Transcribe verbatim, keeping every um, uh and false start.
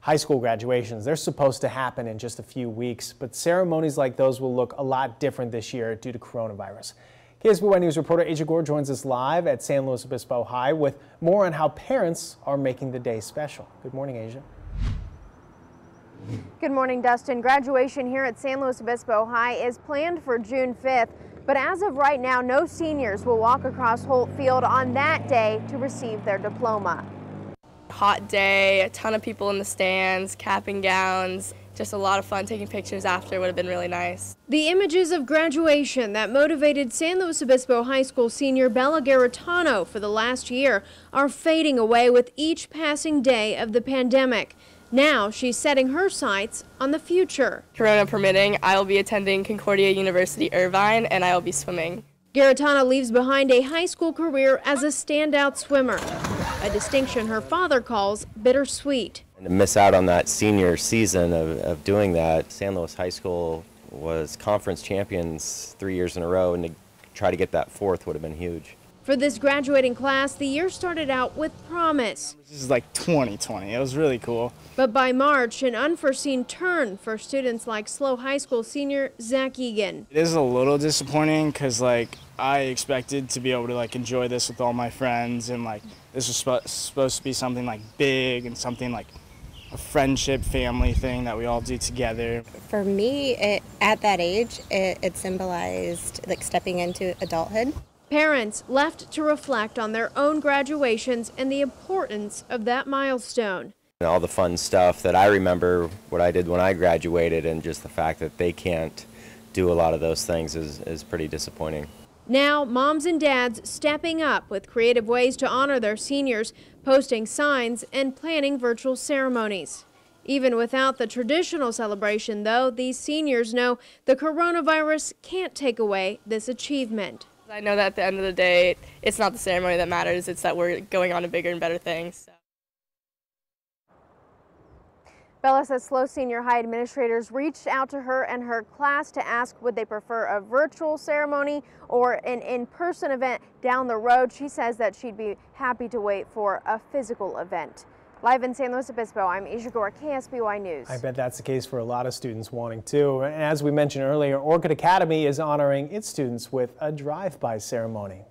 High school graduations, they're supposed to happen in just a few weeks, but ceremonies like those will look a lot different this year due to coronavirus. K S B Y News reporter Asia Gore joins us live at San Luis Obispo High with more on how parents are making the day special. Good morning, Asia. Good morning, Dustin. Graduation here at San Luis Obispo High is planned for June fifth, but as of right now, no seniors will walk across Holt Field on that day to receive their diploma. Hot day, a ton of people in the stands, cap and gowns, just a lot of fun. Taking pictures after would have been really nice. The images of graduation that motivated San Luis Obispo High School senior Bella Garitano for the last year are fading away with each passing day of the pandemic. Now she's setting her sights on the future. Corona permitting, I will be attending Concordia University Irvine and I will be swimming. Garitano leaves behind a high school career as a standout swimmer, a distinction her father calls bittersweet. And to miss out on that senior season of, of doing that, San Luis High School was conference champions three years in a row, and to try to get that fourth would have been huge. For this graduating class, the year started out with promise. This is like twenty twenty. It was really cool. But by March, an unforeseen turn for students like S L O High School senior Zach Egan. It is a little disappointing because like I expected to be able to like enjoy this with all my friends, and like this was sp supposed to be something like big and something like a friendship family thing that we all do together. For me, it, at that age, it, it symbolized like stepping into adulthood. Parents left to reflect on their own graduations and the importance of that milestone. And all the fun stuff that I remember what I did when I graduated, and just the fact that they can't do a lot of those things is, is pretty disappointing. Now, moms and dads stepping up with creative ways to honor their seniors, posting signs and planning virtual ceremonies. Even without the traditional celebration, though, these seniors know the coronavirus can't take away this achievement. I know that at the end of the day, it's not the ceremony that matters, it's that we're going on to bigger and better things. So. Bella says S L O Senior High administrators reached out to her and her class to ask would they prefer a virtual ceremony or an in-person event down the road. She says that she'd be happy to wait for a physical event. Live in San Luis Obispo, I'm Asia Gore, K S B Y News. I bet that's the case for a lot of students wanting to. And as we mentioned earlier, Orchid Academy is honoring its students with a drive-by ceremony.